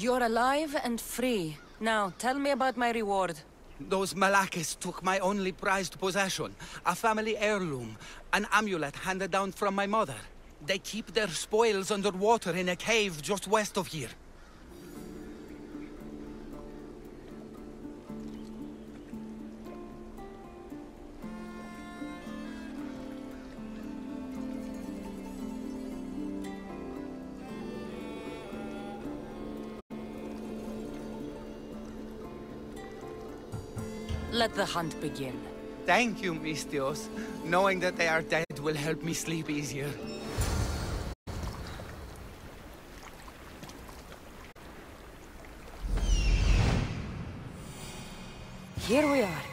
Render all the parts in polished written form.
You're alive and free. Now, tell me about my reward. Those Malakis took my only prized possession, a family heirloom, an amulet handed down from my mother. They keep their spoils underwater in a cave just west of here. Let the hunt begin. Thank you, Misthios. Knowing that they are dead will help me sleep easier. Here we are.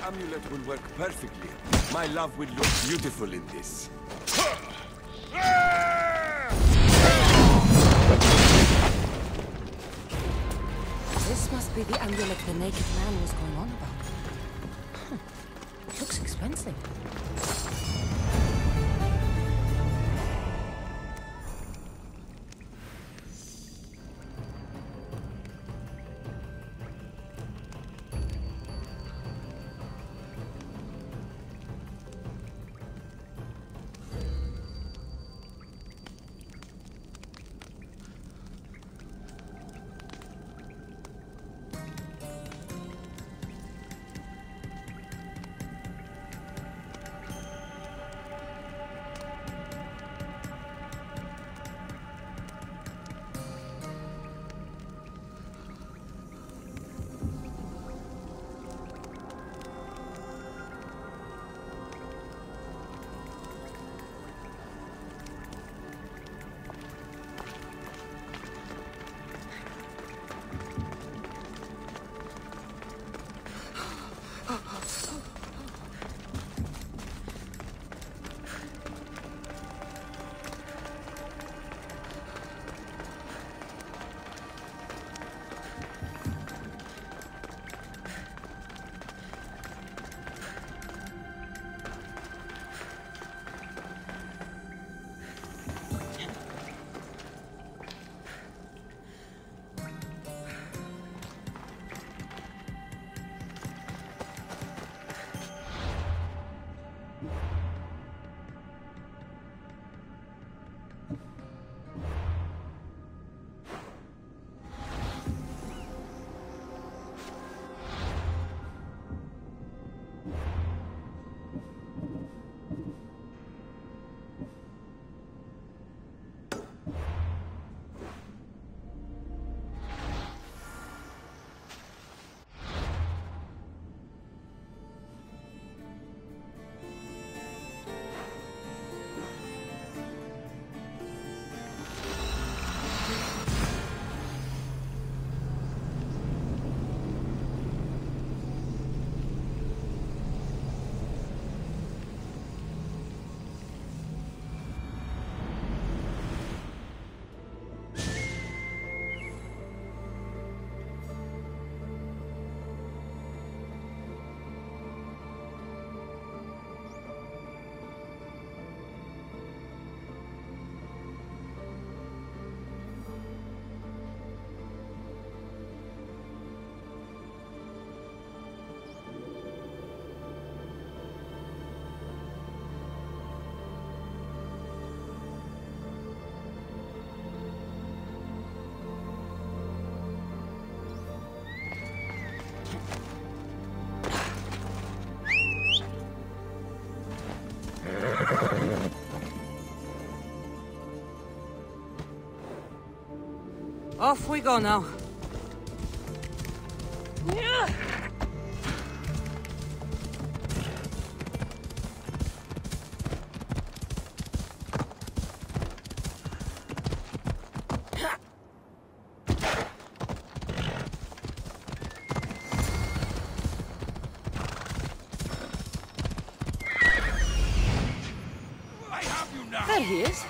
amulet will work perfectly. My love will look beautiful in this. This must be the amulet the naked man was going on about. Looks expensive. Off we go now. I have you now! There he is.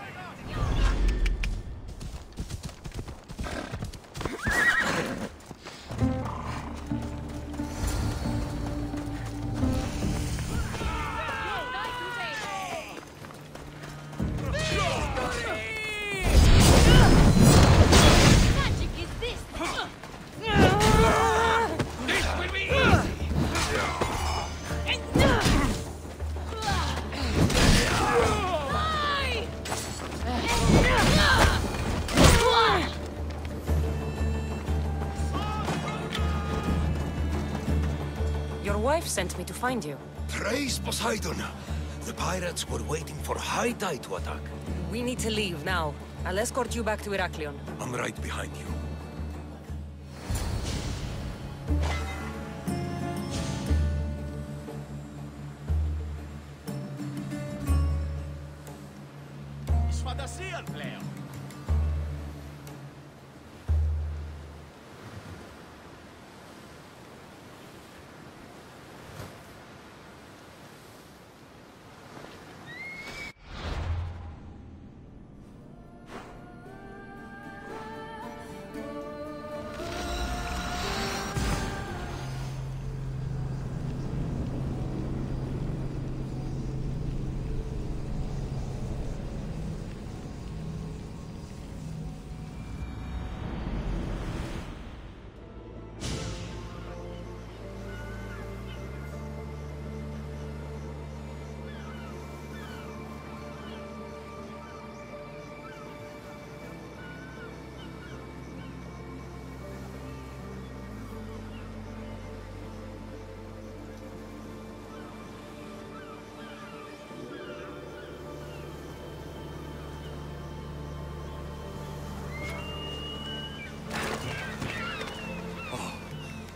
Your wife sent me to find you. Praise Poseidon! The pirates were waiting for high tide to attack. We need to leave now. I'll escort you back to Heraklion. I'm right behind you. Σφαντασία πλέον!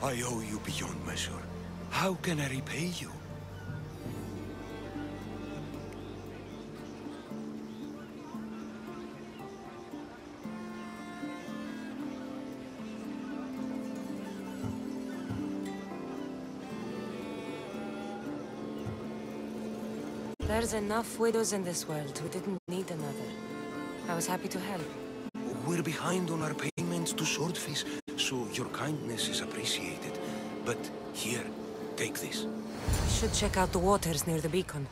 I owe you beyond measure. How can I repay you? There's enough widows in this world who didn't need another. I was happy to help. We're behind on our payments to Swordfish, so your kindness is appreciated. But here, take this. Should check out the waters near the beacon.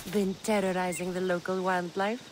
Been terrorizing the local wildlife?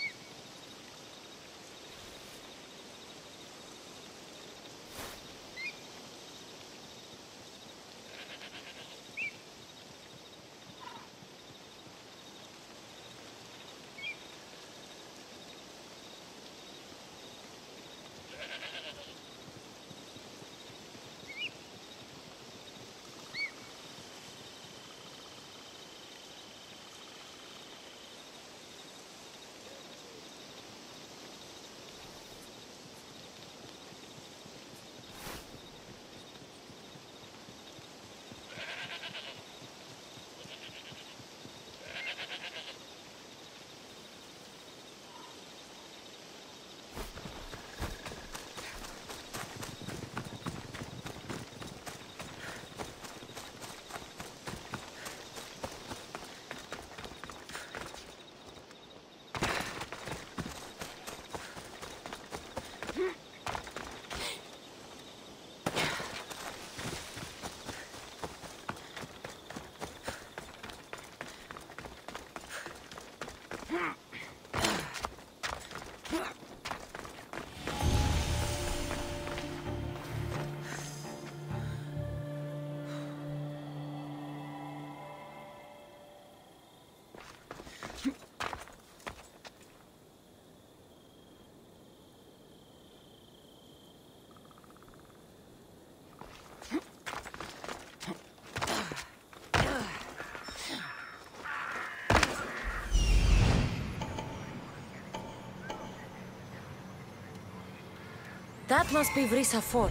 That must be Vrisa Fort.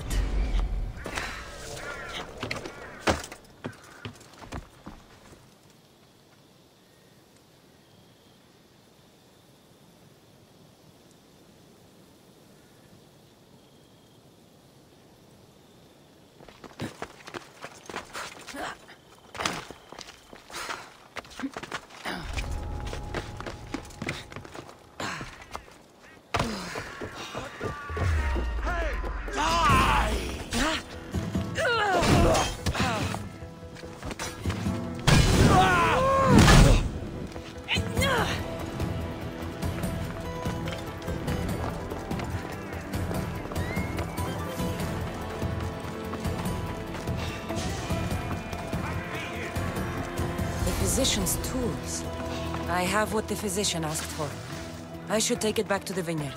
Physician's tools. I have what the physician asked for. I should take it back to the vineyard.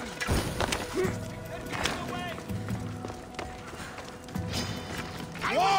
Whoa!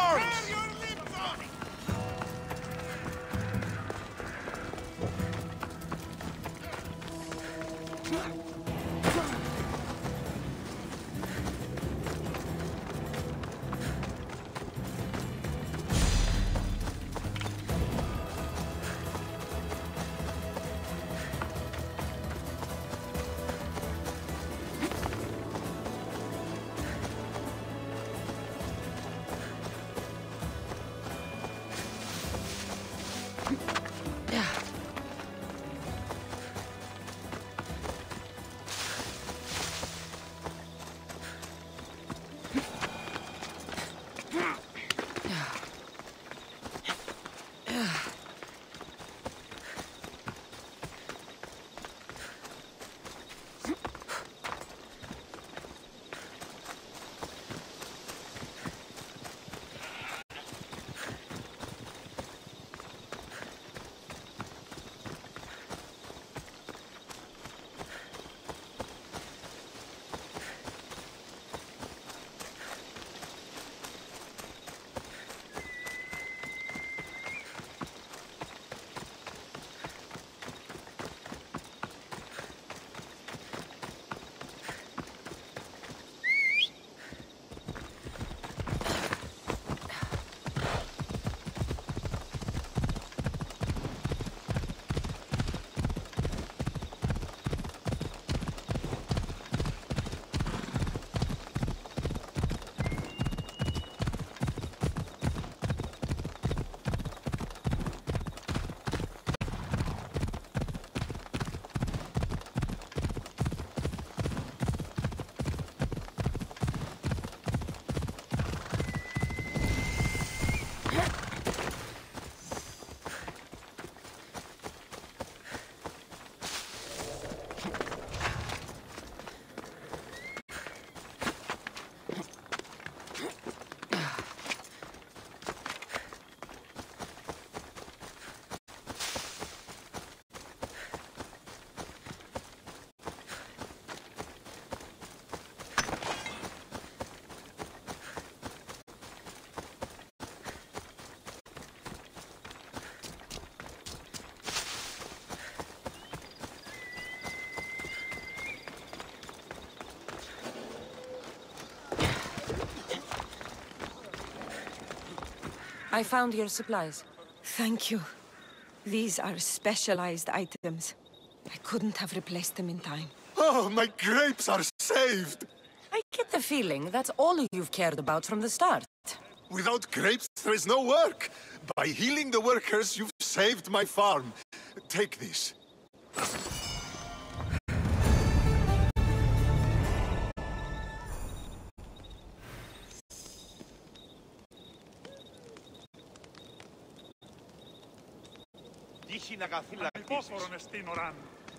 I found your supplies. Thank you. These are specialized items. I couldn't have replaced them in time. Oh, my grapes are saved! I get the feeling that's all you've cared about from the start. Without grapes, there is no work. By healing the workers, you've saved my farm. Take this. Υπόφορον εστίν οράν.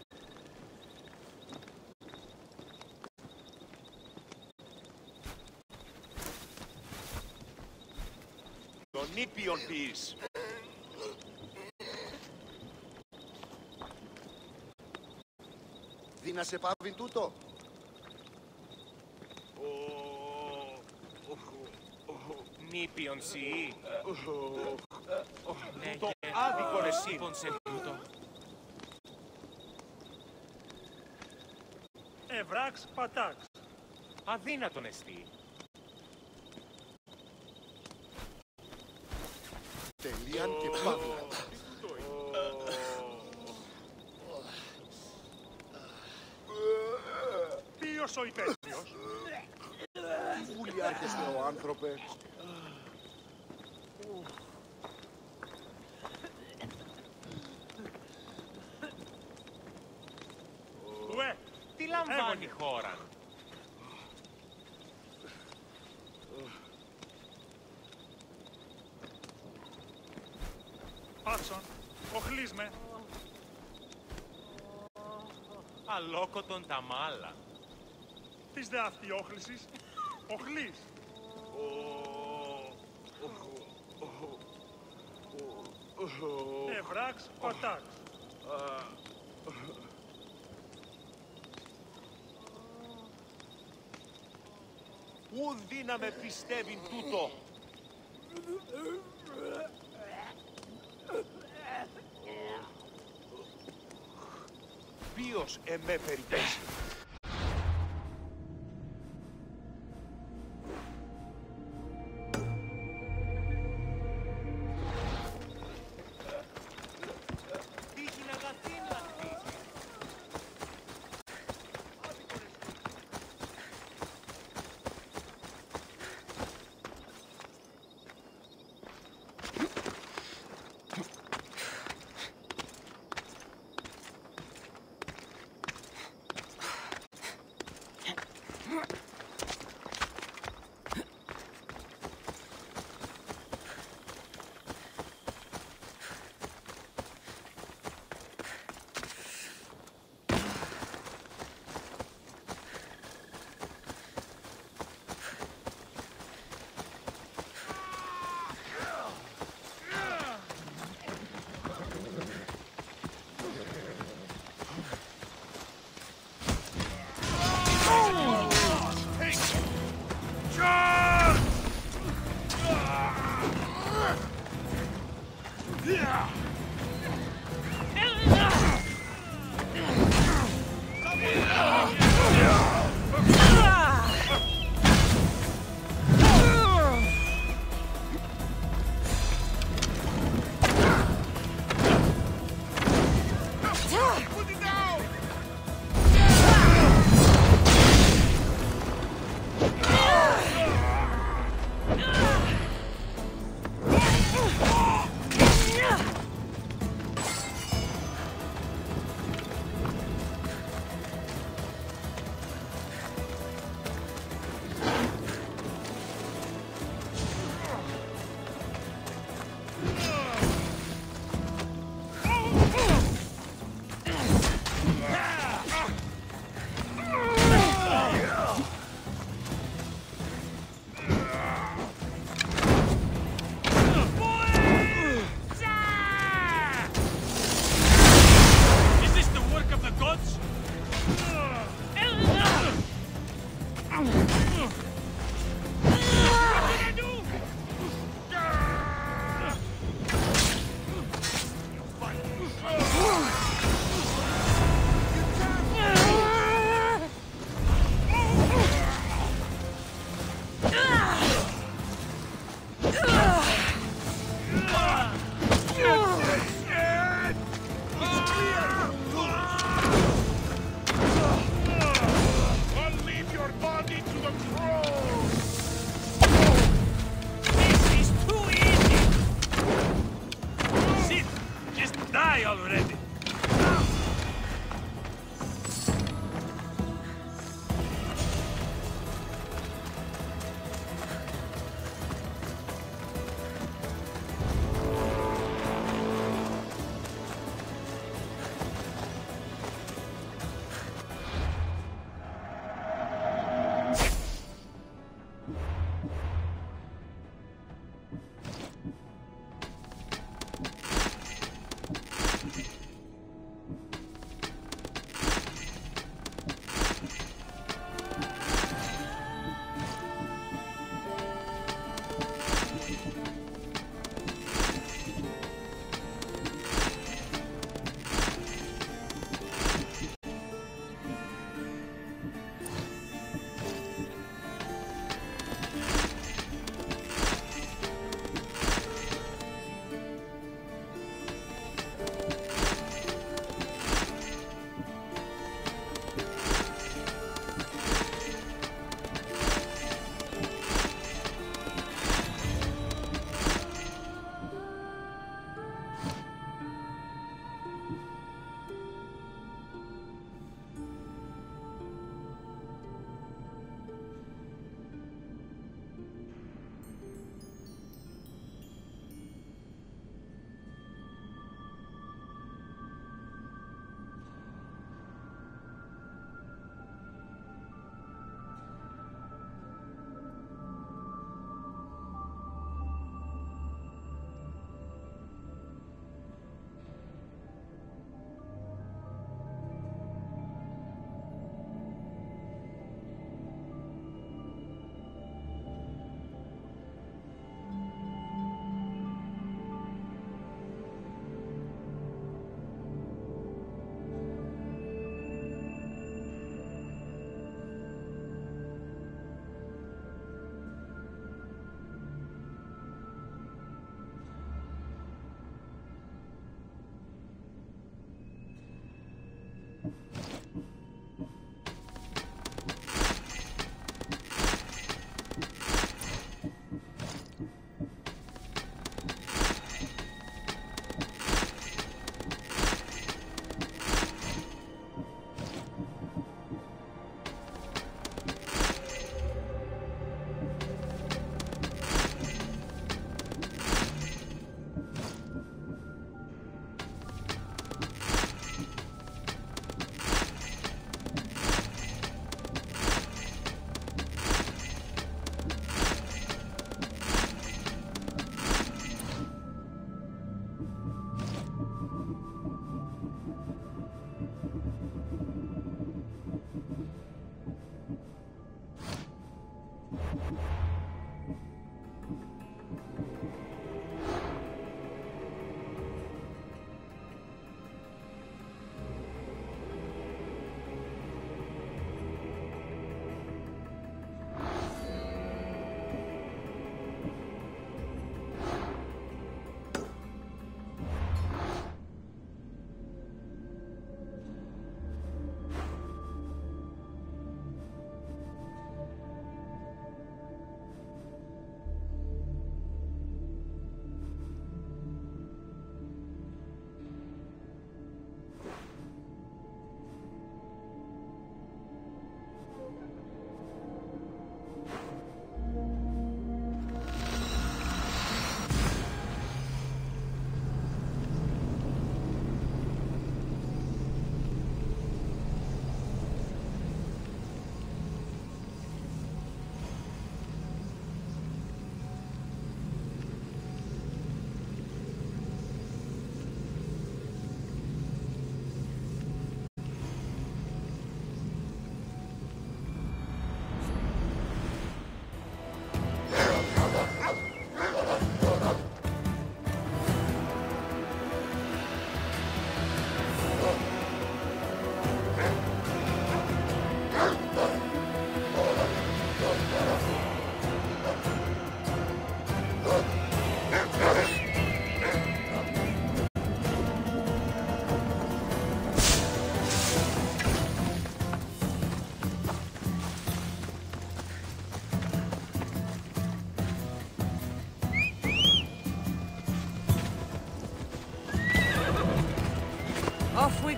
Τον ήπιον ποιείς. Δίνα σε πάβει τούτο. Νήπιον σι. Το άδικον εσύ. Σε τούτο. Ευράξ πατάξ. Αδύνατον εστί. Τελείαν και παύλα. Ποιος ο υπέτειος? Τι βουλιάρχεστε ο άνθρωπε. Ουε, Τι λαμβάνει η χώρα. Πάτσον, οχλείς με. Αλόκοτον τα μάλα. Τις δε αυτή όχλησης. Οχλείς. Ευράξ πατάξ. Ου δύναμε πιστεύειν τούτο. Ποιος εμέ περιπέσει. Τύχην αγαθήν αυτή.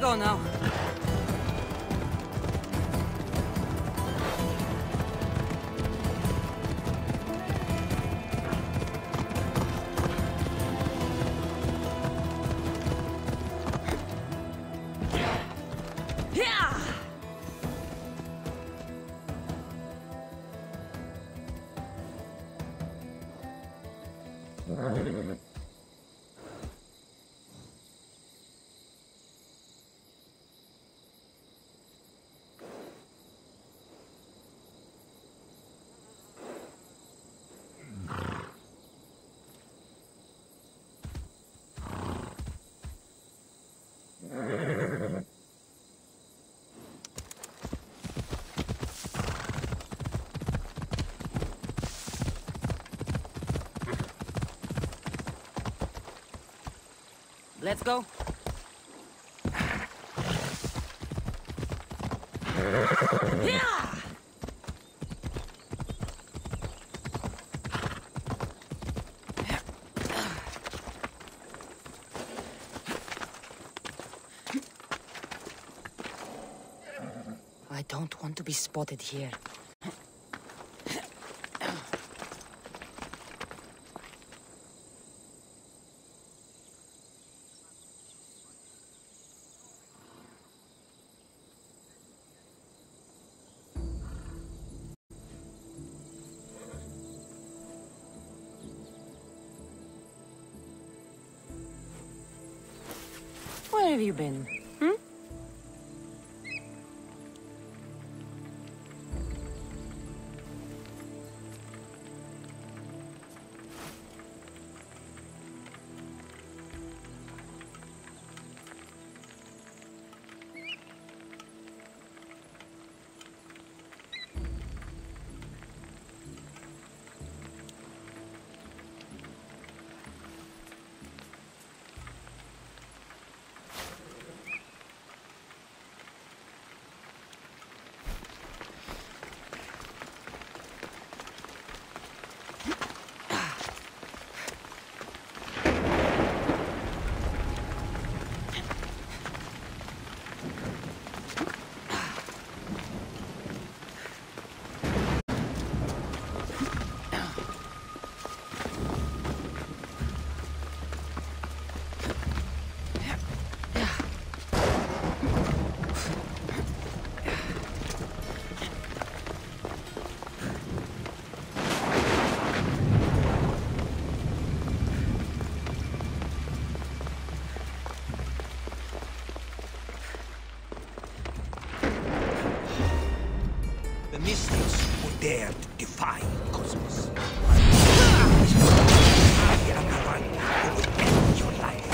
go now. Let's go. Yeah! I don't want to be spotted here. Where have you been? Mystics who dare to defy Cosmos. I am the one who will end your life.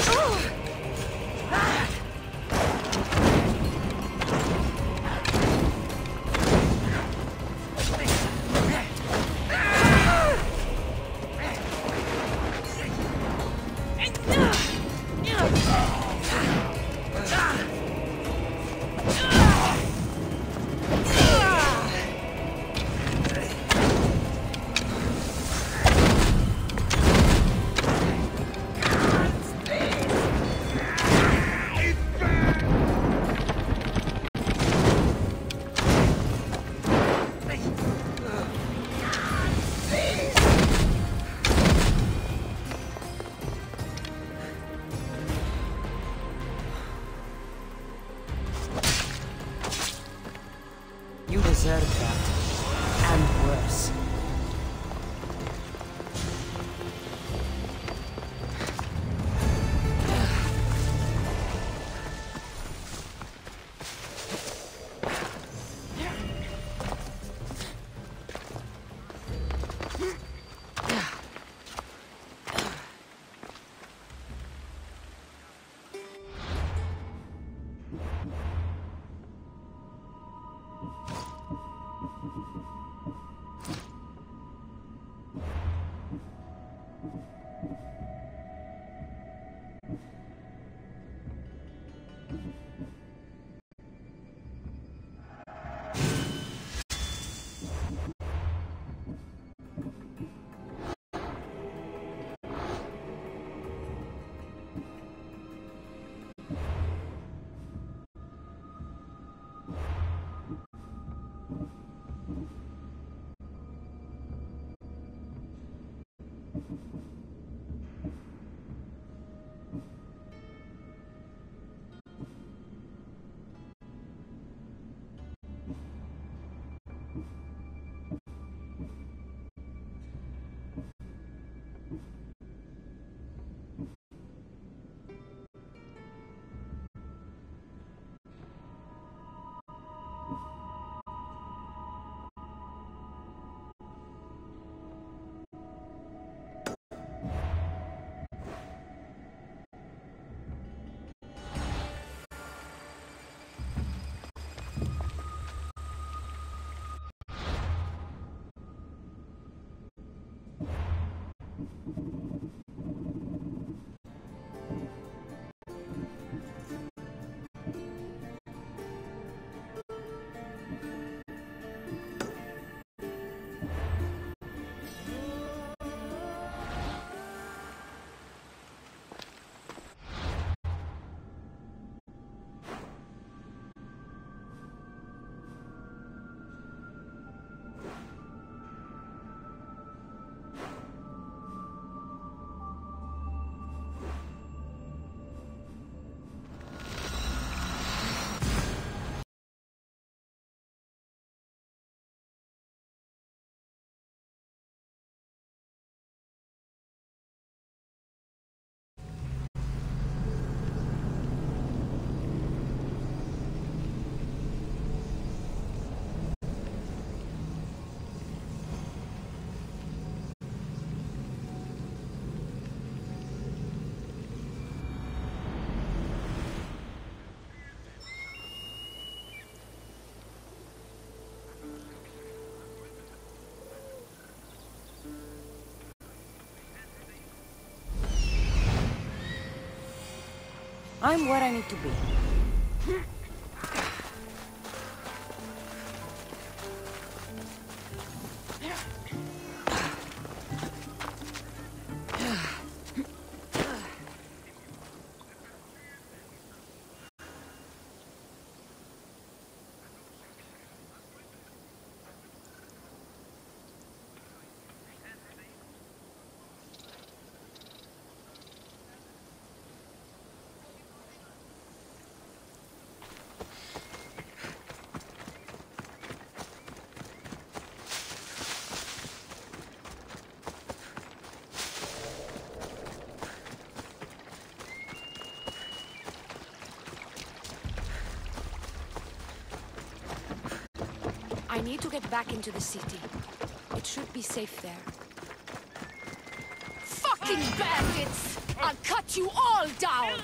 I'm where I need to be. I need to get back into the city. It should be safe there. Fucking bandits! I'll cut you all down!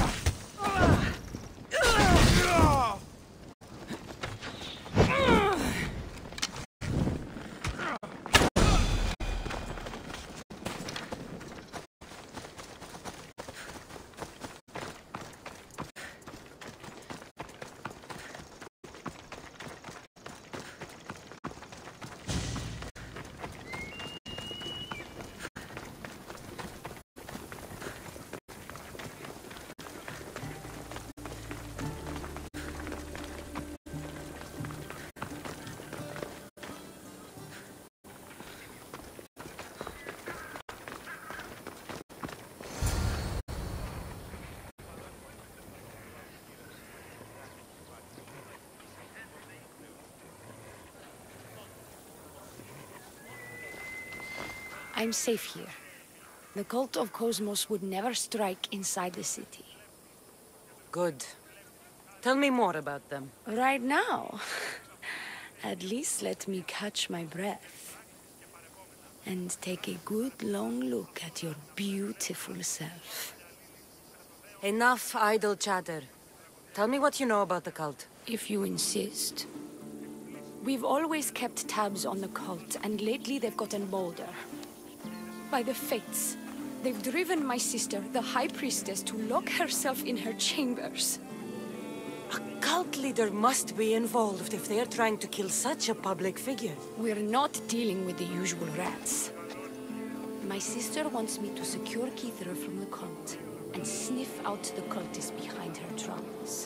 I'm safe here. The cult of Cosmos would never strike inside the city. Good. Tell me more about them. Right now? At least let me catch my breath. And take a good long look at your beautiful self. Enough idle chatter. Tell me what you know about the cult. If you insist. We've always kept tabs on the cult, and lately they've gotten bolder. By the fates, they've driven my sister, the High Priestess, to lock herself in her chambers. A cult leader must be involved if they're trying to kill such a public figure. We're not dealing with the usual rats. My sister wants me to secure Kythera from the cult and sniff out the cultists behind her drums.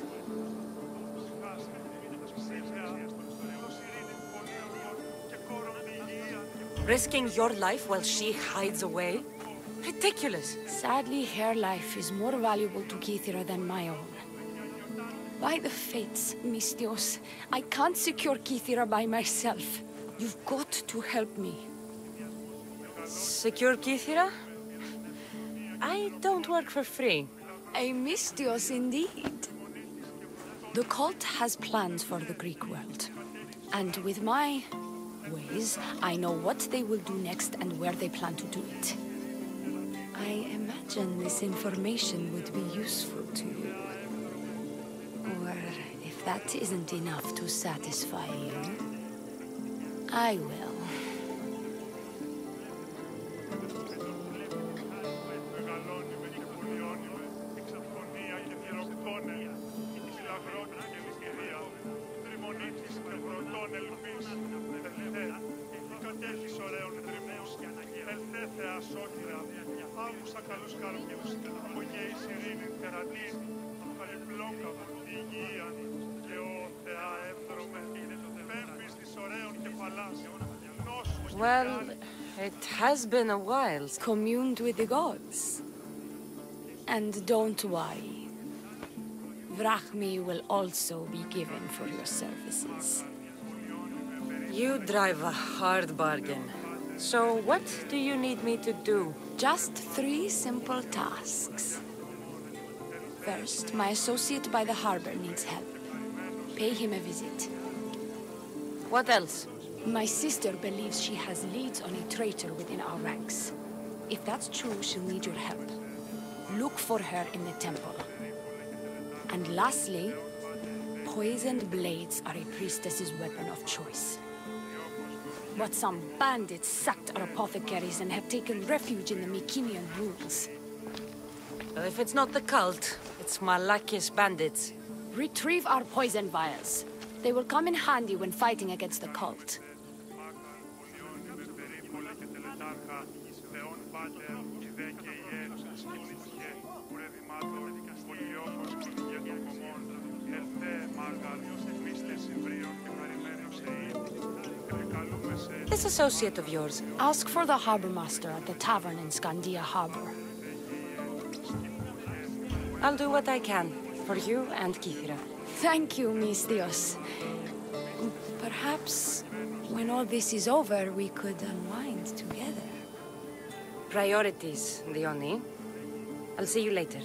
Risking your life while she hides away? Ridiculous. Sadly, her life is more valuable to Kythera than my own. By the fates, Misthios, I can't secure Kythera by myself. You've got to help me. Secure Kythera? I don't work for free. A Misthios indeed. The cult has plans for the Greek world. And with my ways, I know what they will do next and where they plan to do it. I imagine this information would be useful to you. Or, if that isn't enough to satisfy you, I will. Well, it has been a while. Communed with the gods. And don't worry. Vrachmi will also be given for your services. You drive a hard bargain. So what do you need me to do? Just 3 simple tasks. First, my associate by the harbor needs help. Pay him a visit. What else? My sister believes she has leads on a traitor within our ranks. If that's true, she'll need your help. Look for her in the temple. And lastly, poisoned blades are a priestess's weapon of choice. But some bandits sacked our apothecaries and have taken refuge in the Mycenaean ruins. Well, if it's not the cult, It's Malakis bandits. Retrieve our poison vials. They will come in handy when fighting against the cult. This associate of yours. Ask for the harbor master at the tavern in Scandia Harbor. I'll do what I can for you and Kithira. Thank you, Misthios. Perhaps when all this is over, we could unwind together. Priorities, Dione. I'll see you later.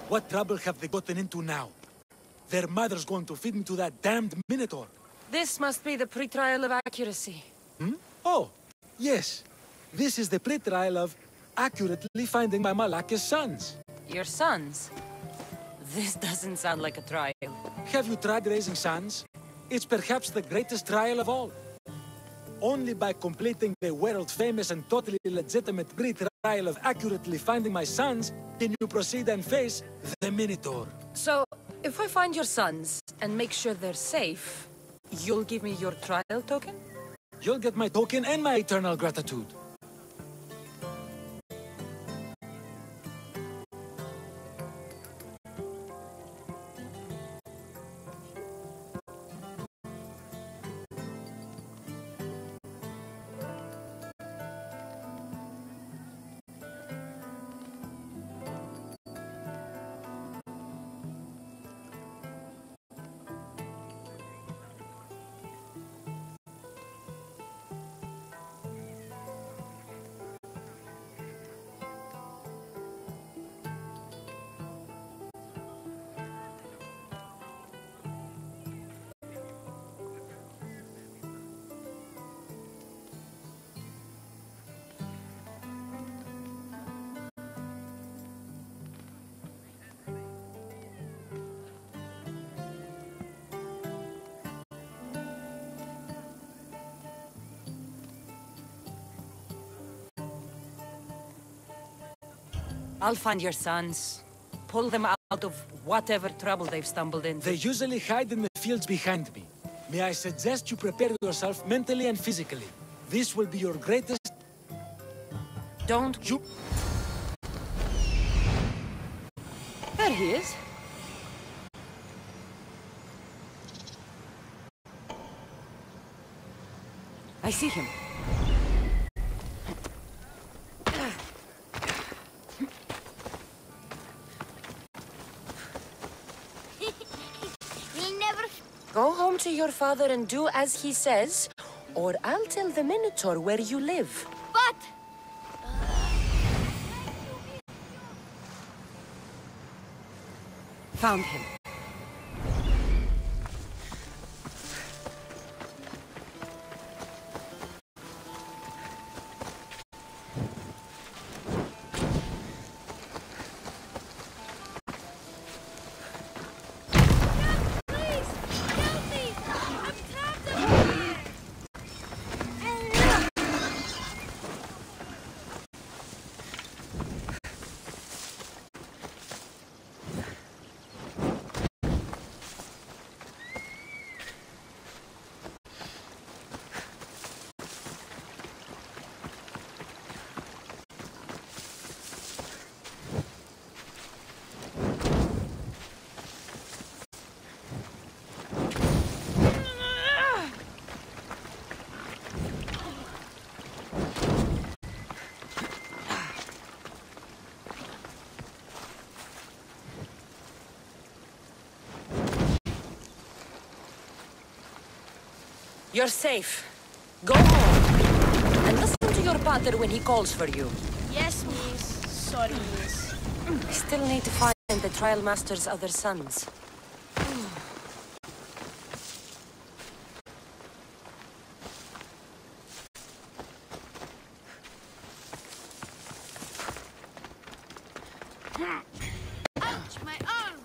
What trouble have they gotten into now? Their mother's going to feed me to that damned Minotaur. This must be the pre-trial of accuracy. Hmm? Oh, yes. This is the pre-trial of accurately finding my Malakis sons. Your sons? This doesn't sound like a trial. Have you tried raising sons? It's perhaps the greatest trial of all. Only by completing the world-famous and totally legitimate pre-trial of accurately finding my sons can you proceed and face the Minotaur. So, if I find your sons and make sure they're safe, you'll give me your trial token? You'll get my token and my eternal gratitude. I'll find your sons. Pull them out of whatever trouble they've stumbled into. They usually hide in the fields behind me. May I suggest you prepare yourself mentally and physically. This will be your greatest... Don't... You... There he is. I see him. Go home to your father and do as he says, or I'll tell the Minotaur where you live. But... Found him. You're safe. Go home. And listen to your pater when he calls for you. Yes, miss. Sorry, miss. I still need to find the Trial Master's other sons. Ouch, my arm!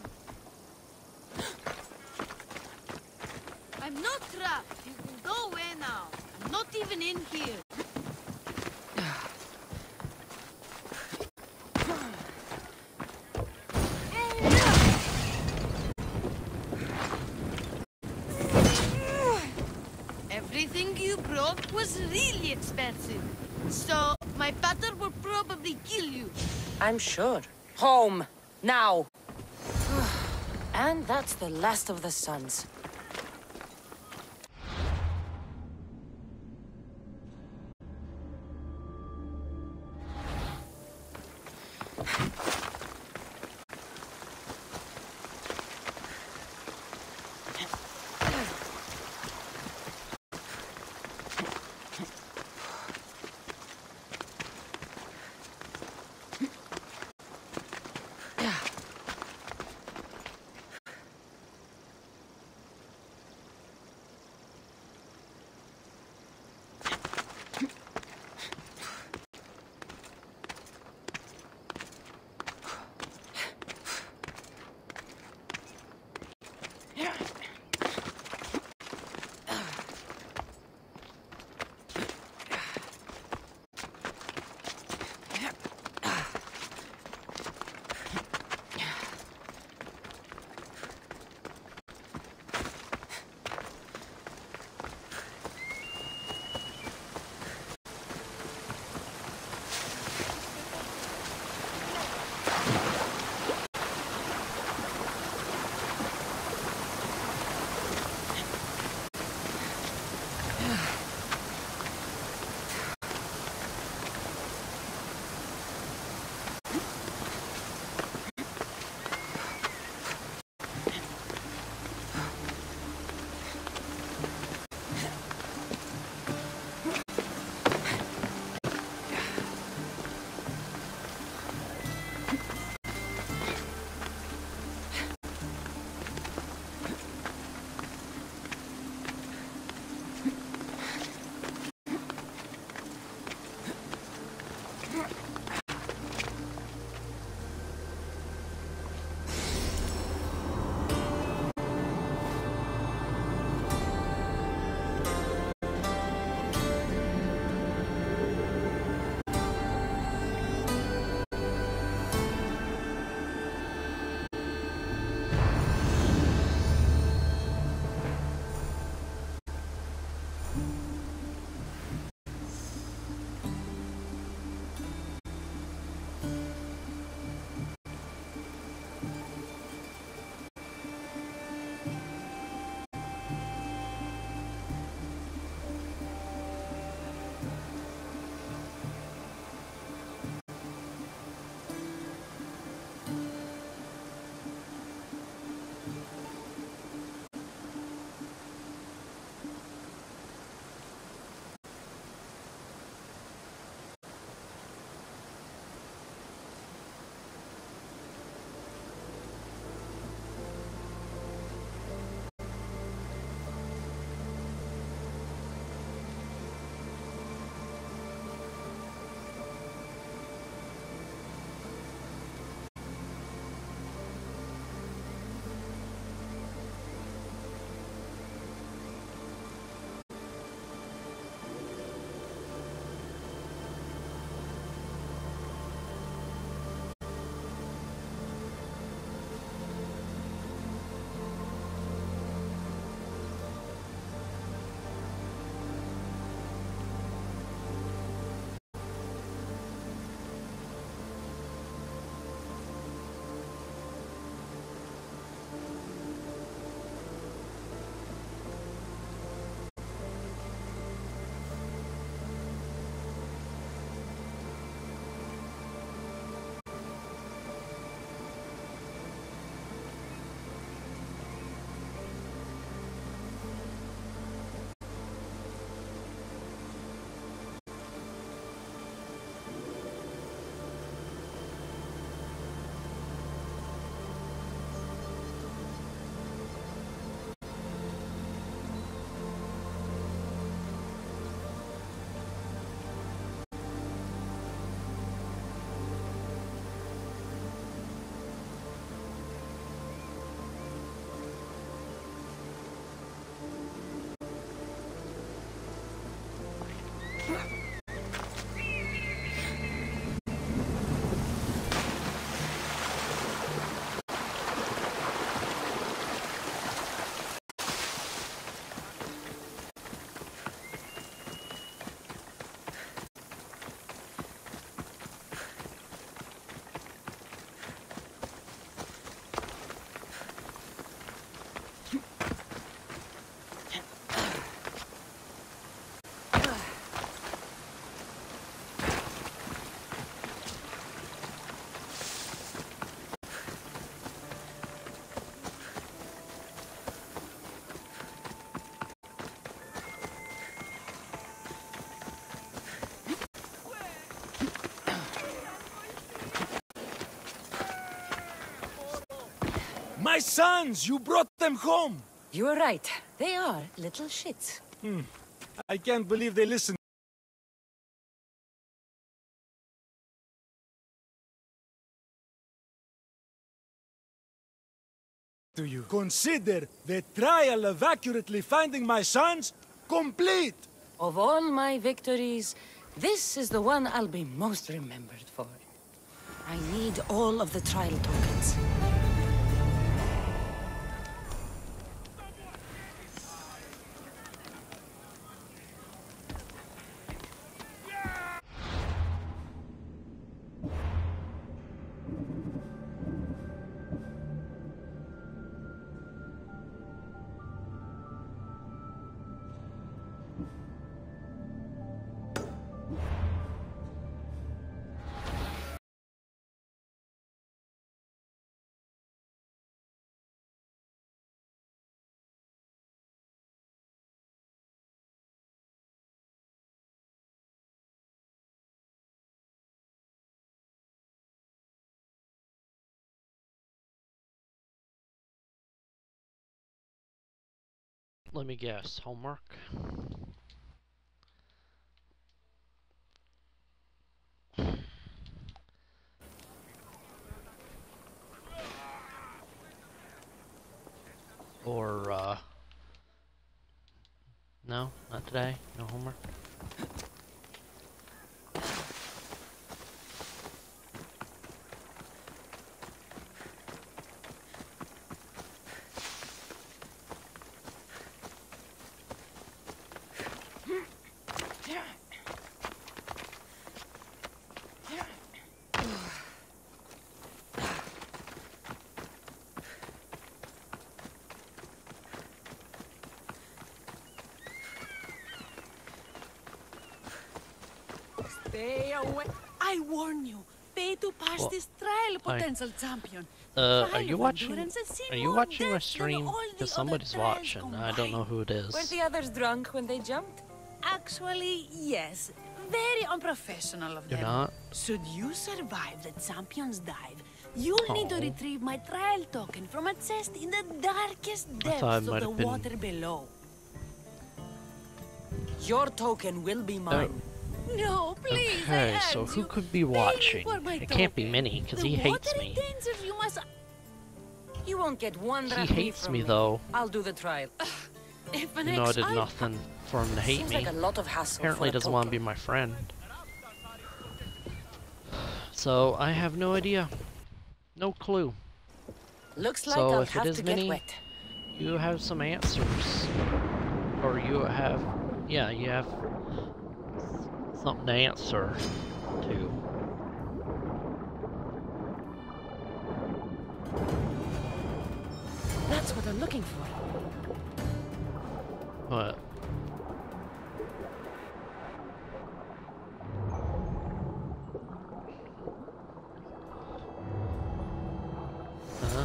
I'm not trapped. You can go away now. I'm not even in here. Everything you brought was really expensive. So, my pater will probably kill you. I'm sure. Home. Now. And that's the last of the sons. My sons! You brought them home! You were right. They are little shits. I can't believe they listened to you. Consider the trial of accurately finding my sons complete! Of all my victories, this is the one I'll be most remembered for. I need all of the trial tokens. Let me guess, homework? Or, no, not today, no homework. Stay away. I warn you. Pay to pass this trial, potential champion. Are you watching my stream? Because somebody's watching. I don't know who it is. Were the others drunk when they jumped? Actually, yes. Very unprofessional of them. You're not? Should you survive the champion's dive, you'll need to retrieve my trial token from a chest in the darkest depths of the water below. Your token will be mine. No, please. Okay, so who could be watching? It can't be Minnie, because he hates me. You won't get one He rupee hates from me, though. I'll do the trial. Even though I did nothing for him to hate Seems me. like a lot of hassle Apparently he for a doesn't want to token. be my friend. So, I have no idea. No clue. Looks like So I'll if it have is to get Minnie, wet. you have some answers. Or you have... yeah, you have something to answer to. That's what I'm looking for. What? Huh?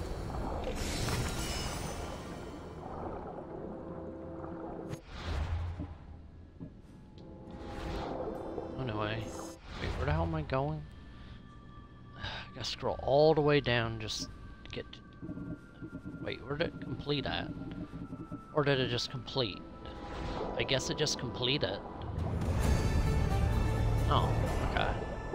Anyway, wait, where the hell am I going? I gotta scroll all the way down just to get to... Wait, where did it complete at? Or did it just complete? I guess it just completed. Oh, okay.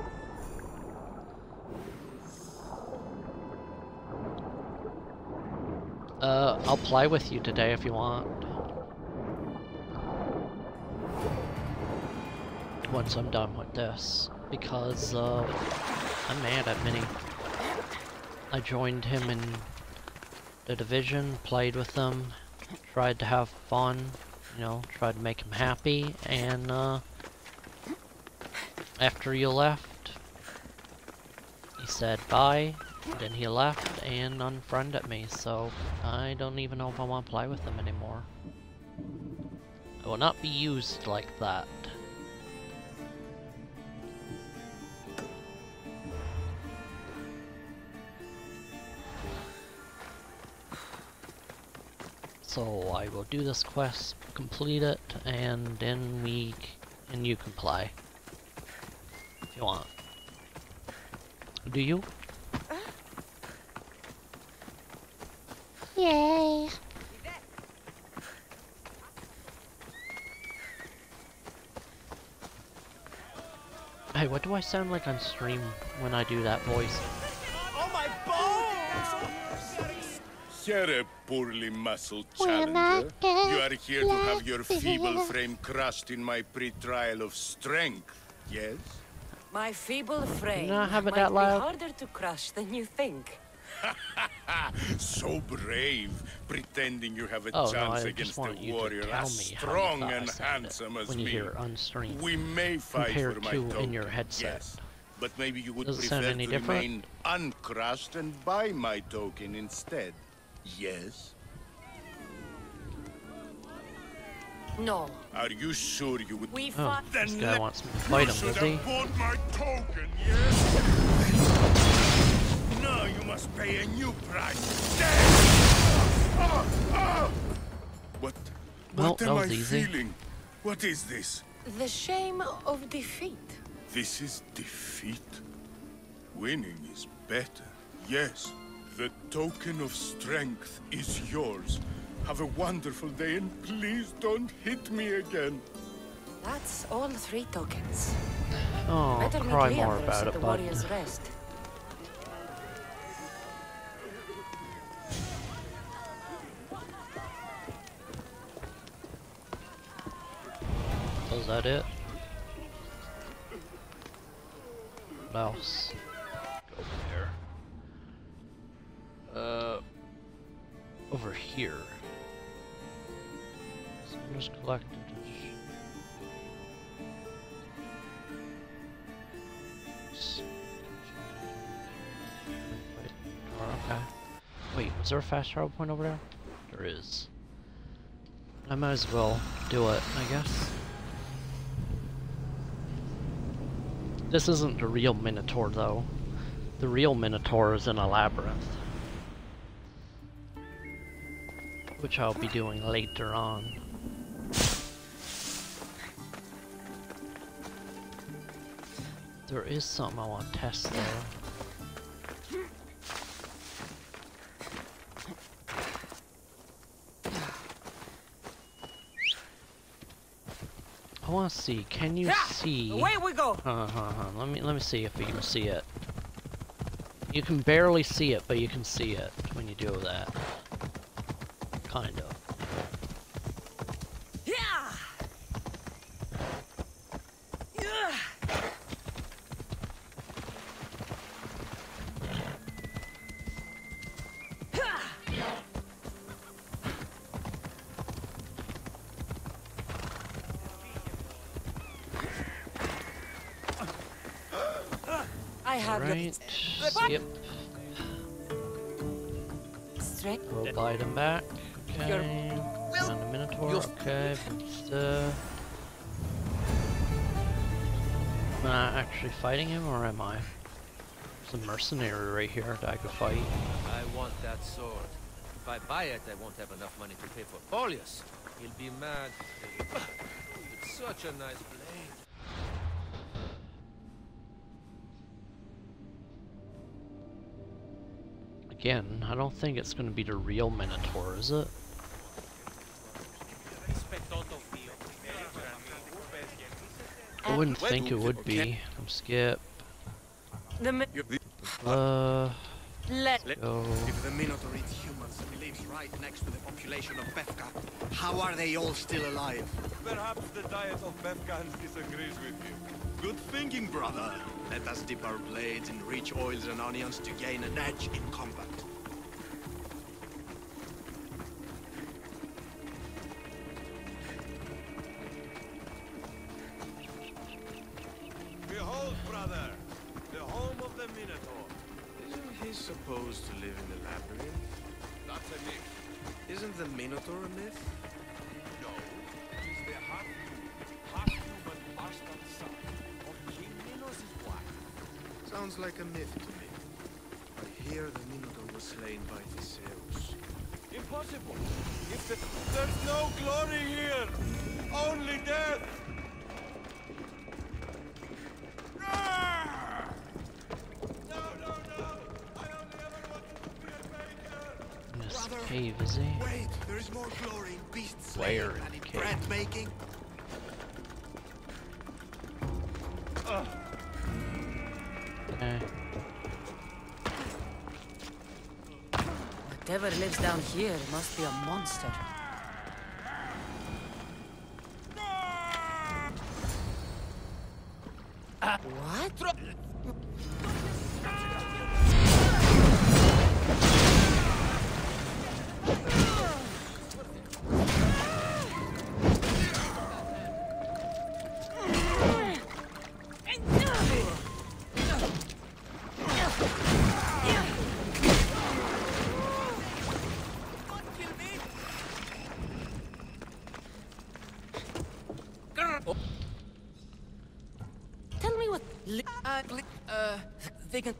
I'll play with you today if you want. Once I'm done with this. Because, I'm mad at Minnie. I joined him in the Division, played with him, tried to have fun, you know, tried to make him happy, and, after you left, he said bye, then he left and unfriended me, so I don't even know if I want to play with him anymore. I will not be used like that. So I will do this quest, complete it, and then you can play. If you want. Do you? Yay! Hey, what do I sound like on stream when I do that voice? Oh my bones! Here, poorly muscled challenger. You are here to have your feeble frame crushed in my pre-trial of strength, yes? My feeble frame Not have it might that be loud. harder to crush than you think. So brave, pretending you have a Oh, no, chance I against just want a you to warrior tell as me how you strong thought I and sounded handsome as when you me. hear it on stream. We may fight compared for my to token, in your headset. yes, but maybe you would Does it prefer sound any to different? remain uncrushed and buy my token instead. Yes? No. Are you sure you would? We Oh, fought. this guy wants me to fight him, does he? bought my token, yes? Now you must pay a new price. What? Well, What that am was I easy. feeling? What is this? The shame of defeat. This is defeat. Winning is better. Yes, the token of strength is yours. Have a wonderful day and please don't hit me again. That's all 3 tokens. Oh, Better meet cry more Leandros about at it, the bud. Warrior's Rest. So is that it? What else? Go there. Over here. So I'm just collecting. Okay. Wait, was there a fast travel point over there? There is. I might as well do it, I guess. This isn't the real Minotaur, though. The real Minotaur is in a labyrinth, which I'll be doing later on. There is something I want to test, though. I want to see. Can you see? Away we go. Let me see if you can see it. You can barely see it, but you can see it when you do that. Kind of. Yeah. I have Right. Yep. Straight. We'll bite him back. Okay. And the Minotaur. Okay. Am I actually fighting him, or am I? There's a mercenary right here that I could fight. I want that sword. If I buy it, I won't have enough money to pay for Polius. He'll be mad. It's such a nice blade. Again, I don't think it's going to be the real Minotaur, is it? I wouldn't think it would be. I'm skip. Let's go. If the Minotaur eats humans and lives right next to the population of Befka, how are they all still alive? Perhaps the diet of Befkans disagrees with you. Good thinking, brother. Let us dip our blades in rich oils and onions to gain an edge in combat. Behold, brother, the home of the Minotaur. Isn't he supposed to live in the labyrinth? That's a myth. Isn't the Minotaur a myth? No, he's the half-human bastard son of King Minos' wife. Sounds like a myth to me. I hear the Minotaur was slain by Theseus. Impossible. There's no glory here. Only death. cave, is he? Wait, there is more glory in beast Where slaying in than in cave? bread making. Okay. Whatever lives down here must be a monster. What? Tell me what... they can...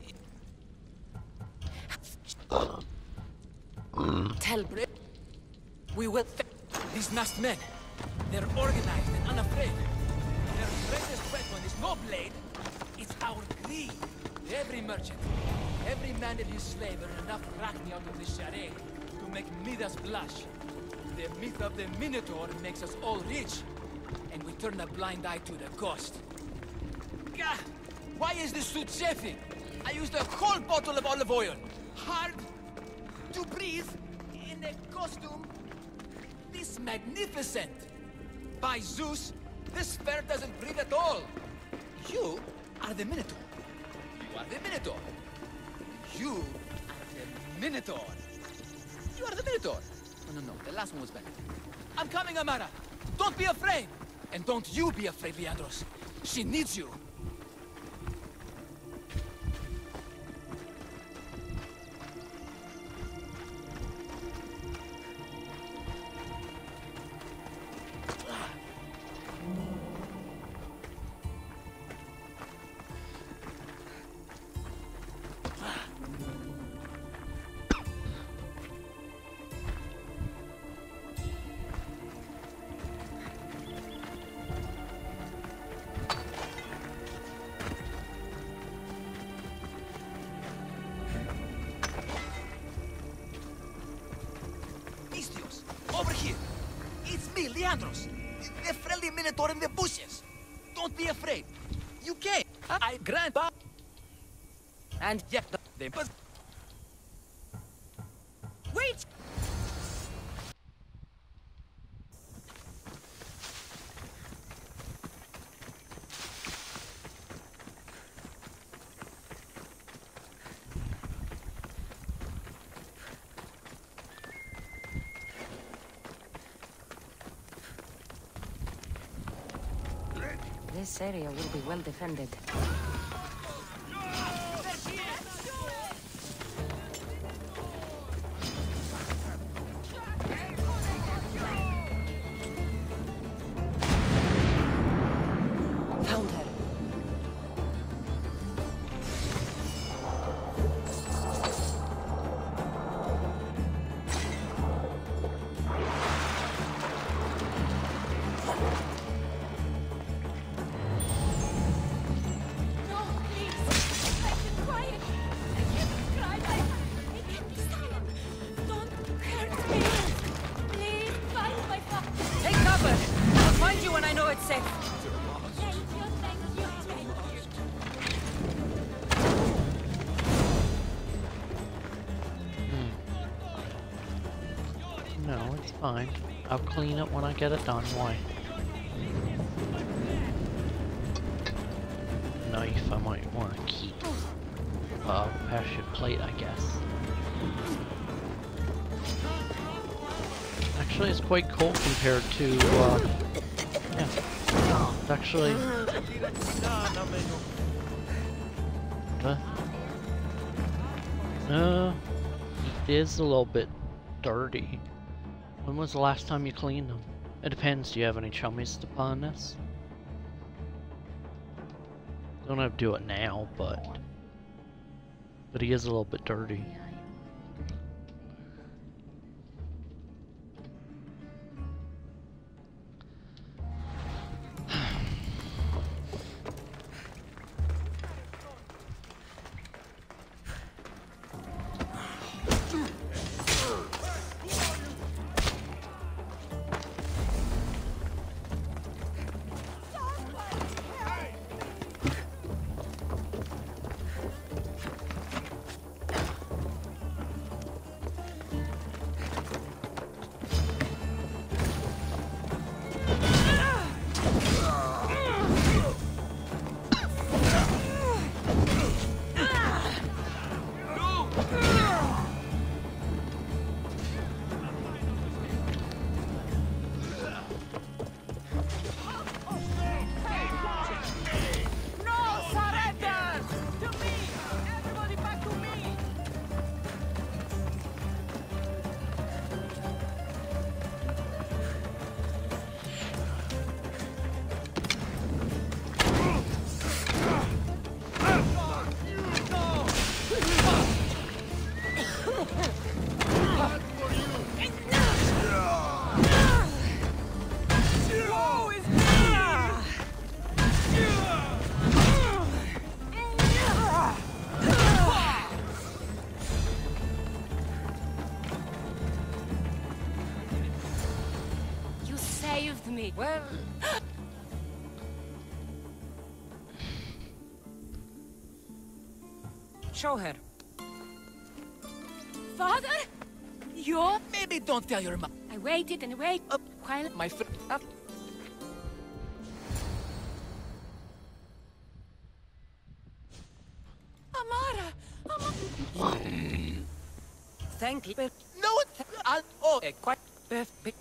Tell Brit... We will... These masked men, they're organized and unafraid. Their greatest weapon is no blade, it's our greed. Every merchant, every man and his slave earn enough drachmi out of this charade to make Midas blush. The myth of the Minotaur makes us all rich, and we turn a blind eye to the cost. Gah! Why is this suit chafing? I used a whole bottle of olive oil. Hard to breathe in a costume this magnificent. By Zeus, this fair doesn't breathe at all. You are the Minotaur. You are the Minotaur. You are the Minotaur. You are the Minotaur. No, the last one was better. I'm coming, Amara. Don't be afraid. And don't you be afraid, Leandros. She needs you. Over here! It's me, Leandros! The friendly Minotaur in the bushes! Don't be afraid! You came! I grant... And yet they... Wait! This area will be well defended. Found her. No, it's fine. I'll clean it when I get it done. Why? Knife I might want to keep. Past your plate, I guess. Actually, it's quite cool compared to, yeah. It's actually... it is a little bit dirty. When was the last time you cleaned them? It depends, do you have any chummies to pawn this? Don't have to do it now, but he is a little bit dirty. me. Well... Show her. Father? You're... Maybe don't tell your mom. I waited and waited. While... My friend... Amara! Thank you. No, I'll... quite... Perfect.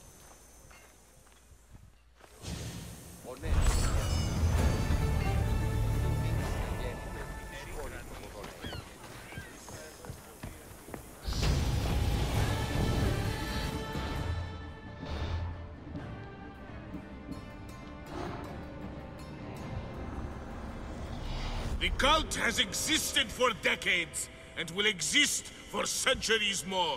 The cult has existed for decades, and will exist for centuries more.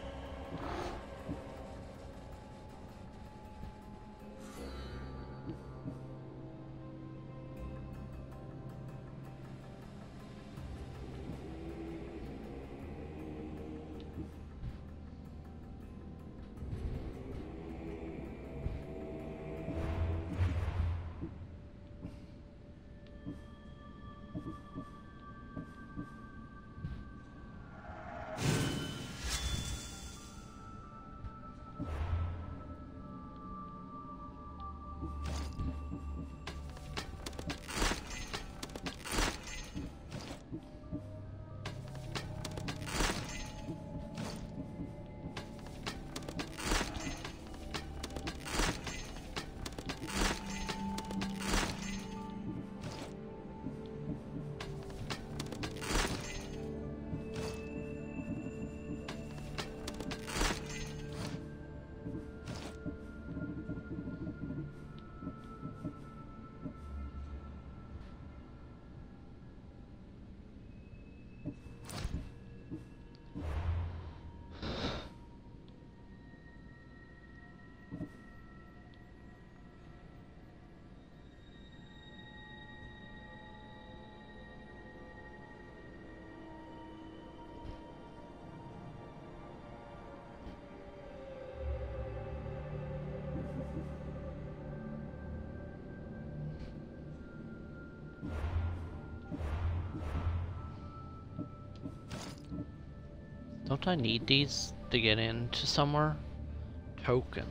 Don't I need these to get into somewhere? Token.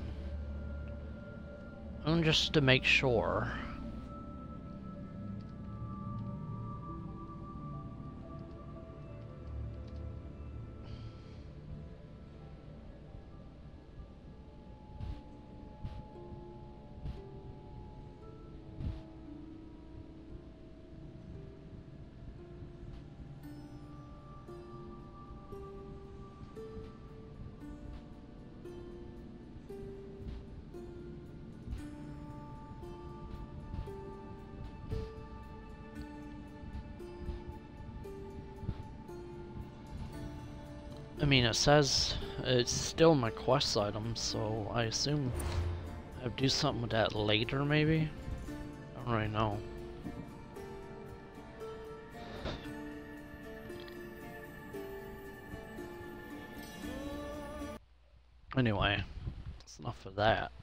Just to make sure. I mean, it says it's still my quest item, so I assume I'll do something with that later, maybe? I don't really know. Anyway, that's enough of that.